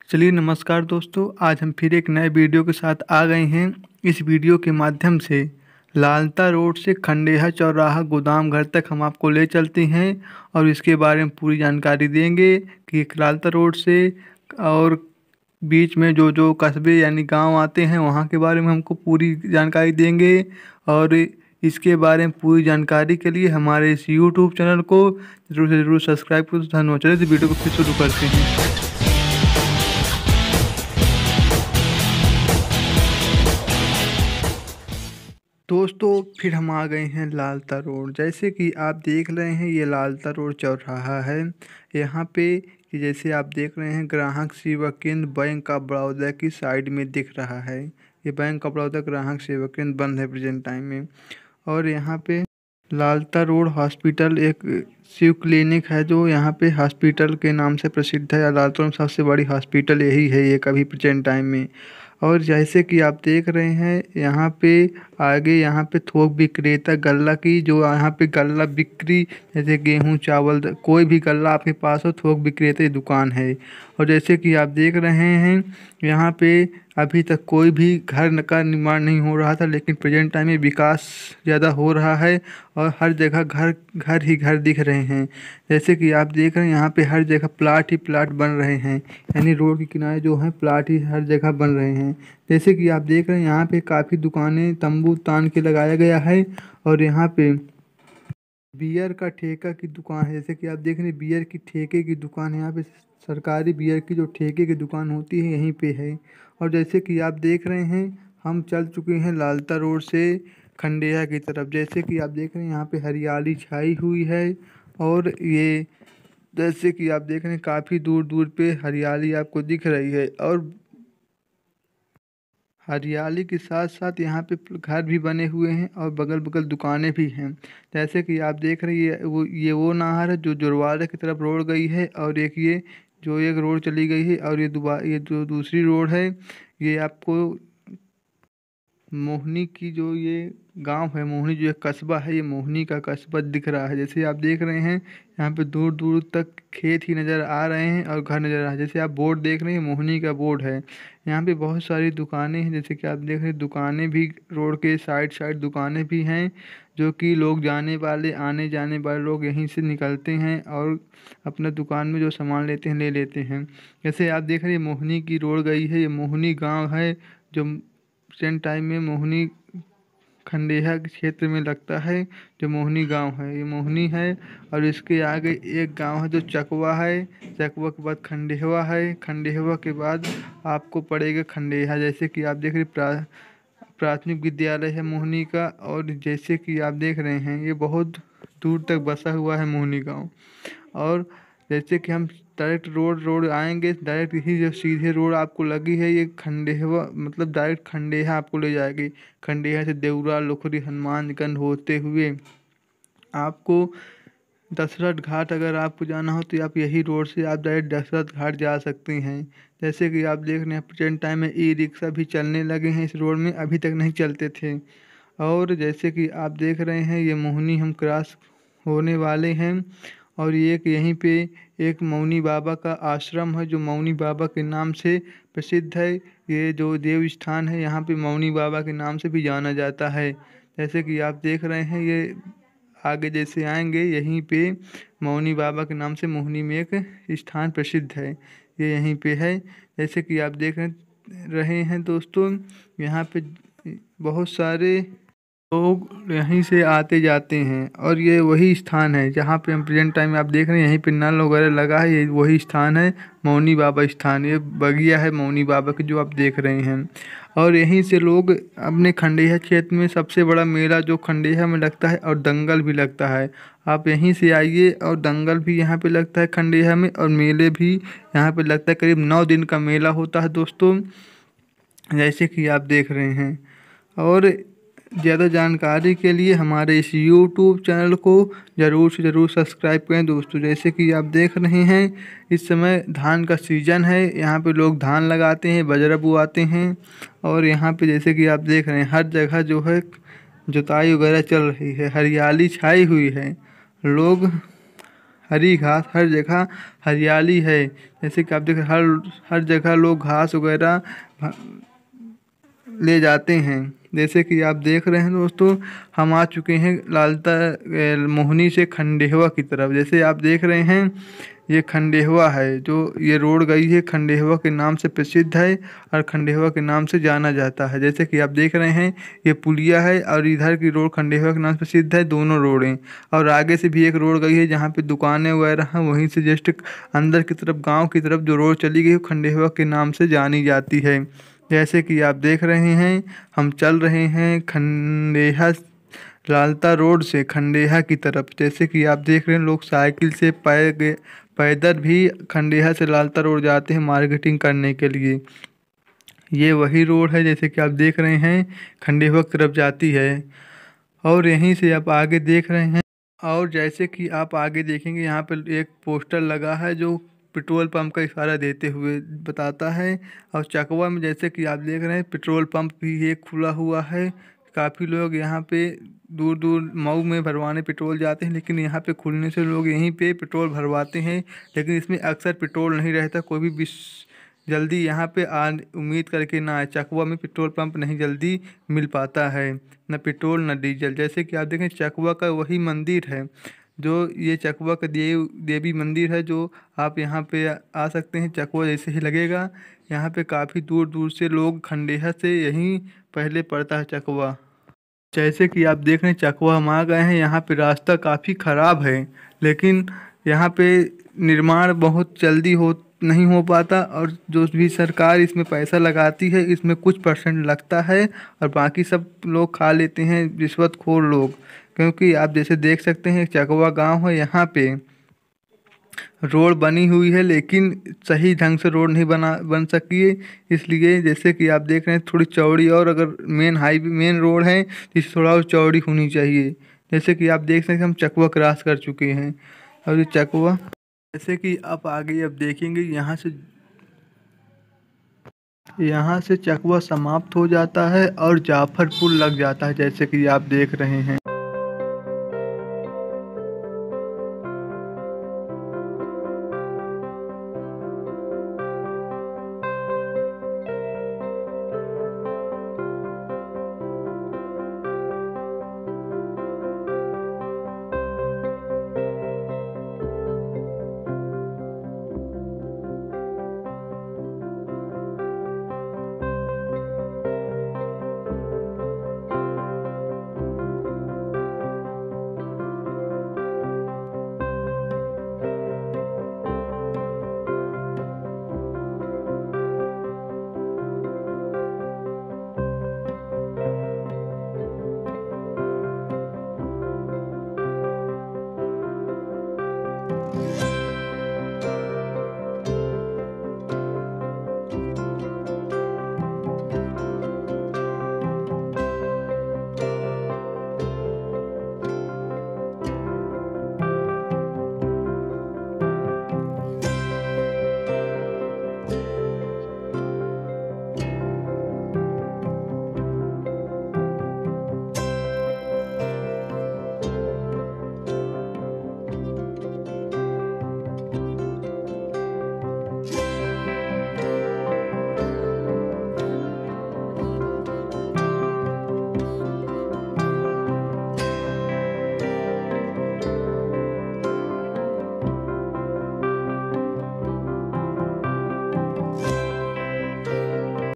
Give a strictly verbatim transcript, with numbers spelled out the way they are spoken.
चलिए नमस्कार दोस्तों, आज हम फिर एक नए वीडियो के साथ आ गए हैं। इस वीडियो के माध्यम से लालता रोड से खंडेहा चौराहा गोदाम घर तक हम आपको ले चलते हैं और इसके बारे में पूरी जानकारी देंगे कि लालता रोड से और बीच में जो जो कस्बे यानी गांव आते हैं वहां के बारे में हमको पूरी जानकारी देंगे। और इसके बारे में पूरी जानकारी के लिए हमारे इस यूट्यूब चैनल को जरूर से जरूर सब्सक्राइब करो। धन्यवाद। चलिए इस वीडियो को फिर शुरू करते हैं। दोस्तों फिर हम आ गए हैं लालता रोड। जैसे कि आप देख रहे हैं ये लालता रोड चौराहा है। यहाँ पे कि जैसे आप देख रहे हैं ग्राहक सेवा केंद्र बैंक ऑफ बड़ौदा की साइड में दिख रहा है। ये बैंक ऑफ बड़ौदा ग्राहक सेवा केंद्र बंद है प्रेजेंट टाइम में। और यहाँ पे लालता रोड हॉस्पिटल एक शिव क्लिनिक है जो यहाँ पे हॉस्पिटल के नाम से प्रसिद्ध है। लालता रोड में सबसे बड़ी हॉस्पिटल यही है ये कभी प्रेजेंट टाइम में। और जैसे कि आप देख रहे हैं यहाँ पे आगे यहाँ पे थोक विक्रेता गल्ला की जो यहाँ पे गल्ला बिक्री जैसे गेहूं चावल कोई भी गल्ला आपके पास हो थोक विक्रेता की दुकान है। और जैसे कि आप देख रहे हैं यहाँ पे अभी तक कोई भी घर का निर्माण नहीं हो रहा था, लेकिन प्रेजेंट टाइम में विकास ज़्यादा हो रहा है और हर जगह घर घर ही घर दिख रहे हैं। जैसे कि आप देख रहे हैं यहाँ पे हर जगह प्लाट ही प्लाट बन रहे हैं, यानी रोड के किनारे जो है प्लाट ही हर जगह बन रहे हैं। जैसे कि आप देख रहे हैं यहाँ पे काफ़ी दुकानें तंबू तान के लगाया गया है। और यहाँ पे बियर का ठेका की दुकान है। जैसे कि आप देख रहे हैं बियर की ठेके की दुकान है। यहाँ पे सरकारी बियर की जो ठेके की दुकान होती है यहीं पे है। और जैसे कि आप देख रहे हैं हम चल चुके हैं लालता रोड से खंडेया की तरफ। जैसे कि आप देख रहे हैं यहाँ पे हरियाली छाई हुई है। और ये जैसे कि आप देख रहे हैं काफ़ी दूर दूर पे हरियाली आपको दिख रही है। और हरियाली के साथ साथ यहाँ पे घर भी बने हुए हैं और बगल बगल दुकानें भी हैं। जैसे कि आप देख रहे हैं ये वो ये वो नहर है जो जुरवाड़ा की तरफ रोड गई है। और एक ये जो एक रोड चली गई है और ये दोबारा ये जो दूसरी रोड है ये आपको मोहनी की जो ये गांव है, मोहनी जो एक कस्बा है, ये मोहनी का कस्बा दिख रहा है। जैसे आप देख रहे हैं यहाँ पे दूर दूर तक खेत ही नज़र आ रहे हैं और घर नज़र आ रहा है। जैसे आप बोर्ड देख रहे हैं मोहनी का बोर्ड है। यहाँ पे बहुत सारी दुकानें हैं। जैसे कि आप देख रहे हैं दुकानें भी रोड के साइड साइड दुकानें भी हैं जो कि लोग जाने वाले आने जाने वाले लोग यहीं से निकलते हैं और अपना दुकान में जो सामान लेते हैं ले लेते हैं। जैसे आप देख रहे हैं मोहनी की रोड गई है। ये मोहनी गाँव है जो प्रेजेंट टाइम में मोहनी खंडेहा के क्षेत्र में लगता है। जो मोहनी गांव है ये मोहनी है। और इसके आगे एक गांव है जो चकवा है। चकवा के बाद खंडेहवा है। खंडेहवा के बाद आपको पड़ेगा खंडेहा। जैसे कि आप देख रहे प्रा प्राथमिक विद्यालय है मोहनी का। और जैसे कि आप देख रहे हैं ये बहुत दूर तक बसा हुआ है मोहनी गाँव। और जैसे कि हम डायरेक्ट रोड रोड आएंगे डायरेक्ट यही जो सीधे रोड आपको लगी है ये खंडेहवा मतलब डायरेक्ट खंडेहा आपको ले जाएगी। खंडेहा से देवरा लोखरी हनुमानगंज होते हुए आपको दशरथ घाट अगर आपको जाना हो तो आप यही रोड से आप डायरेक्ट दशरथ घाट जा सकते हैं। जैसे कि आप देख रहे हैं प्रेजेंट टाइम में ई रिक्शा भी चलने लगे हैं इस रोड में, अभी तक नहीं चलते थे। और जैसे कि आप देख रहे हैं ये मोहनी हम क्रॉस होने वाले हैं। और ये एक यहीं पे एक मौनी बाबा का आश्रम है जो मौनी बाबा के नाम से प्रसिद्ध है। ये जो देव स्थान है यहाँ पे मौनी बाबा के नाम से भी जाना जाता है। जैसे कि आप देख रहे हैं ये आगे जैसे आएंगे यहीं पे मौनी बाबा के नाम से मोहनी में एक स्थान प्रसिद्ध है, ये यहीं पे है। जैसे कि आप देख रहे हैं दोस्तों यहाँ पे बहुत सारे लोग यहीं से आते जाते हैं। और ये वही स्थान है जहाँ पे हम प्रेजेंट टाइम में आप देख रहे हैं यहीं पे नल वगैरह लगा है। ये वही स्थान है मौनी बाबा स्थान। ये बगिया है मौनी बाबा की जो आप देख रहे हैं। और यहीं से लोग अपने खंडेहा क्षेत्र में सबसे बड़ा मेला जो खंडेहा में लगता है और दंगल भी लगता है। आप यहीं से आइए और दंगल भी यहाँ पे लगता है खंडेहा में और मेले भी यहाँ पे लगता है। करीब नौ दिन का मेला होता है दोस्तों, जैसे कि आप देख रहे हैं। और ज़्यादा जानकारी के लिए हमारे इस यूट्यूब चैनल को ज़रूर से ज़रूर सब्सक्राइब करें दोस्तों। जैसे कि आप देख रहे हैं इस समय धान का सीज़न है, यहाँ पे लोग धान लगाते हैं बाजरा बुआते हैं। और यहाँ पे जैसे कि आप देख रहे हैं हर जगह जो है जुताई वगैरह चल रही है, हरियाली छाई हुई है। लोग हरी घास, हर जगह हरियाली है। जैसे कि आप देख रहे हर हर जगह लोग घास वगैरह ले जाते हैं। जैसे कि आप देख रहे हैं दोस्तों, हम आ चुके हैं लालता ए, मोहनी से खंडेहवा की तरफ। जैसे आप देख रहे हैं ये खंडेहवा है, जो ये रोड गई है खंडेहवा के नाम से प्रसिद्ध है और खंडेहवा के नाम से जाना जाता है। जैसे कि आप देख रहे हैं ये पुलिया है और इधर की रोड खंडेहवा के नाम से प्रसिद्ध है, दोनों रोड हैं। और आगे से भी एक रोड गई है जहाँ पे दुकानें वगैरह हैं, वहीं से जस्ट अंदर की तरफ गाँव की तरफ जो रोड चली गई है खंडेहवा के नाम से जानी जाती है। जैसे कि आप देख रहे हैं हम चल रहे हैं खंडेहा लालता रोड से खंडेहा की तरफ। जैसे कि आप देख रहे हैं लोग साइकिल से पै पैदल भी खंडेहा से लालता रोड जाते हैं मार्केटिंग करने के लिए। ये वही रोड है जैसे कि आप देख रहे हैं खंडेहा की तरफ जाती है। और यहीं से आप आगे देख रहे हैं, और जैसे कि आप आगे देखेंगे यहाँ पर एक पोस्टर लगा है जो पेट्रोल पंप का इशारा देते हुए बताता है। और चकवा में जैसे कि आप देख रहे हैं पेट्रोल पंप भी एक खुला हुआ है। काफ़ी लोग यहाँ पे दूर दूर मऊ में भरवाने पेट्रोल जाते हैं, लेकिन यहाँ पे खुलने से लोग यहीं पे पेट्रोल भरवाते हैं। लेकिन इसमें अक्सर पेट्रोल नहीं रहता, कोई भी विश जल्दी यहाँ पे आ उम्मीद करके ना आए। चकवा में पेट्रोल पंप नहीं जल्दी मिल पाता है, न पेट्रोल न डीजल। जैसे कि आप देखें चकवा का वही मंदिर है जो ये चकवा का देव देवी मंदिर है, जो आप यहाँ पे आ सकते हैं। चकवा जैसे ही लगेगा यहाँ पे काफ़ी दूर दूर से लोग खंडेहा से यहीं पहले पड़ता है चकवा। जैसे कि आप देख रहे हैं चकवा हम आ गए हैं। यहाँ पे रास्ता काफ़ी ख़राब है, लेकिन यहाँ पे निर्माण बहुत जल्दी हो नहीं हो पाता। और जो भी सरकार इसमें पैसा लगाती है इसमें कुछ परसेंट लगता है और बाकी सब लोग खा लेते हैं, रिश्वतखोर लोग। क्योंकि आप जैसे देख सकते हैं चकवा गांव है, यहाँ पे रोड बनी हुई है लेकिन सही ढंग से रोड नहीं बना बन सकी है। इसलिए जैसे कि आप देख रहे हैं थोड़ी चौड़ी, और अगर मेन हाईवे मेन रोड है तो इसे थोड़ा और चौड़ी होनी चाहिए। जैसे कि आप देख सकते हैं हम चकवा क्रॉस कर चुके हैं। और ये चकवा जैसे कि आप आगे अब देखेंगे यहाँ से यहाँ से चकवा समाप्त हो जाता है और जाफरपुर लग जाता है, जैसे कि आप देख रहे हैं।